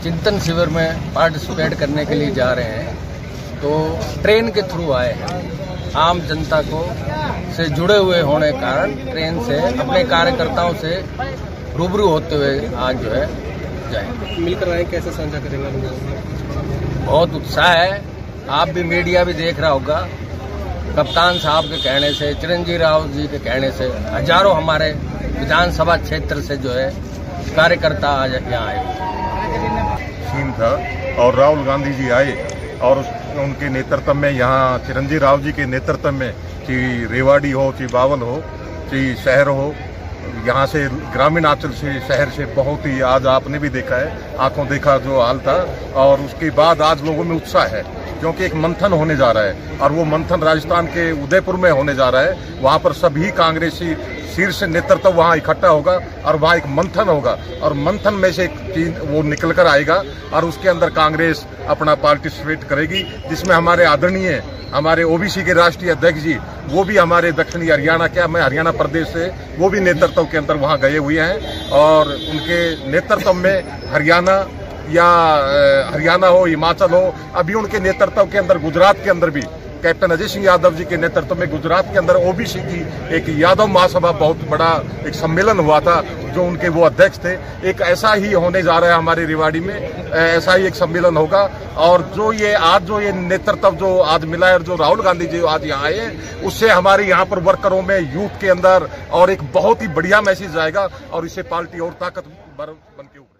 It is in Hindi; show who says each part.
Speaker 1: चिंतन शिविर में पार्टिसिपेट करने के लिए जा रहे हैं, तो ट्रेन के थ्रू आए हैं। आम जनता को से जुड़े हुए होने के कारण ट्रेन से अपने कार्यकर्ताओं से रूबरू होते हुए आज जो है जाएंगे।
Speaker 2: मिलकर आए, कैसे साझा करेंगे?
Speaker 1: बहुत उत्साह है। आप भी मीडिया भी देख रहा होगा। कप्तान साहब के कहने से, चिरंजीवी राव जी के कहने से हजारों हमारे विधानसभा क्षेत्र से जो है कार्यकर्ता आज यहाँ आए
Speaker 3: सीन था और राहुल गांधी जी आए और उनके नेतृत्व में यहाँ चिरंजीवी राव जी के नेतृत्व में चाहे रेवाड़ी हो, चाहे बावल हो, चाहे शहर हो, यहाँ से ग्रामीण अंचल से शहर से बहुत ही आज आपने भी देखा है, आंखों देखा जो हाल था। और उसके बाद आज लोगों में उत्साह है क्योंकि एक मंथन होने जा रहा है और वो मंथन राजस्थान के उदयपुर में होने जा रहा है। वहाँ पर सभी कांग्रेसी शीर्ष नेतृत्व वहाँ इकट्ठा होगा और वहाँ एक मंथन होगा और मंथन में से एक चीज वो निकल कर आएगा और उसके अंदर कांग्रेस अपना पार्टिसिपेट करेगी, जिसमें हमारे आदरणीय हमारे ओबीसी के राष्ट्रीय अध्यक्ष जी वो भी हमारे दक्षिणी हरियाणा मैं हरियाणा प्रदेश से वो भी नेतृत्व के अंदर वहाँ गए हुए हैं और उनके नेतृत्व में हरियाणा हो, हिमाचल हो, अभी उनके नेतृत्व के अंदर गुजरात के अंदर भी कैप्टन अजय सिंह यादव जी के नेतृत्व में गुजरात के अंदर ओबीसी की एक यादव महासभा बहुत बड़ा एक सम्मेलन हुआ था जो उनके वो अध्यक्ष थे। एक ऐसा ही होने जा रहा है हमारे रेवाड़ी में, ऐसा ही एक सम्मेलन होगा। और जो ये आज जो ये नेतृत्व जो आज मिला है और जो राहुल गांधी जी आज यहाँ आए हैं, उससे हमारे यहाँ पर वर्करों में, यूथ के अंदर और एक बहुत ही बढ़िया मैसेज आएगा और इससे पार्टी और ताकतवर बन के